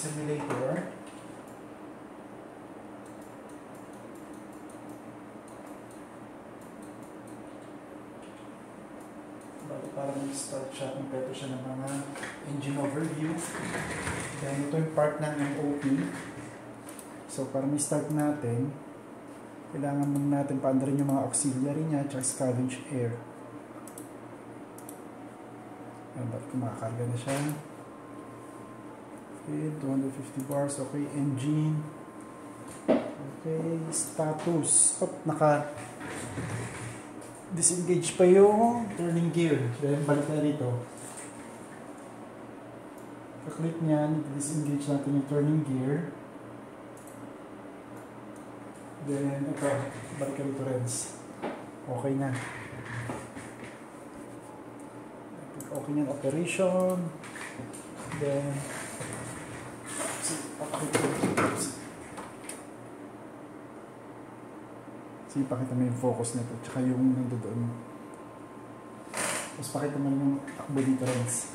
simulator. Para mag-start siya, kompleto siya ng mga engine overview. Then ito yung part ng MOP. So para ma-start natin, kailangan muna natin paandarin yung mga auxiliary niya at scavenge air. Ayan, ba't kumakarga na siya? Okay, 250 bars. Okay, engine. Okay, status. Disengage pa yung turning gear. Then, balik na rito. Pag-click niyan, disengage natin yung turning gear. Then, ito. Balik ka rito, Renz. Okay na. Okay na yung operation. Then, sige, pakita mo yung focus nito, tsaka yung nandoon. Tapos pakita mo yung takbo dito, Renz.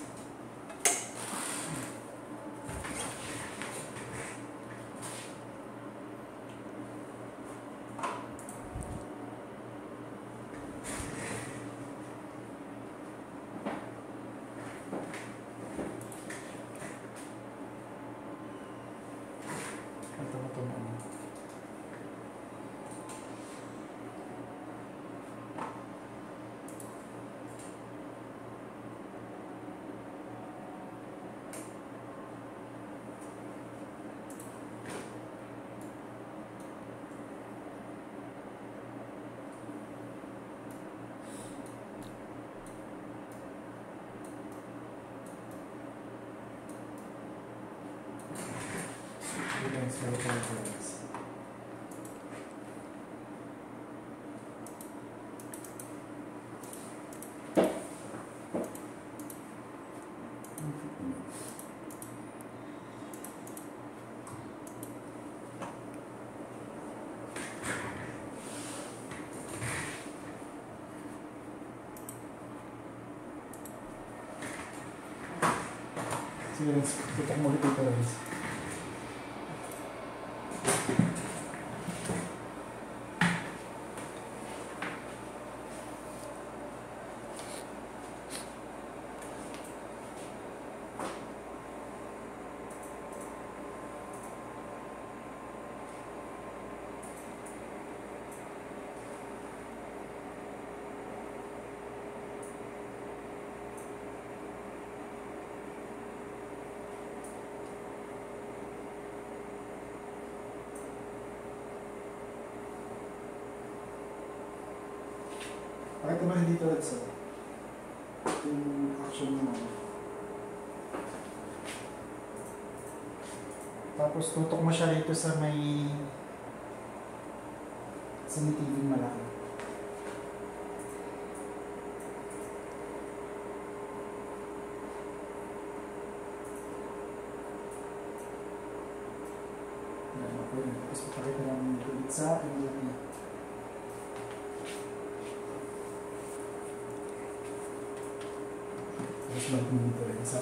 Sige, tutok mo ulit ito, Renz. Pakita mo rin dito, Renz. Yung action mo naman. Tapos tutok mo siya rito sa may TV malaki. Yan, okay. Tapos pakita namin ito ulit sa MOP. Tapos balik mo dito rin sa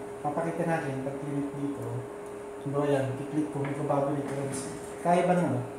papakita natin pag click dito. Diba yan, i-click ko, may babago dito. Kaya ba naman?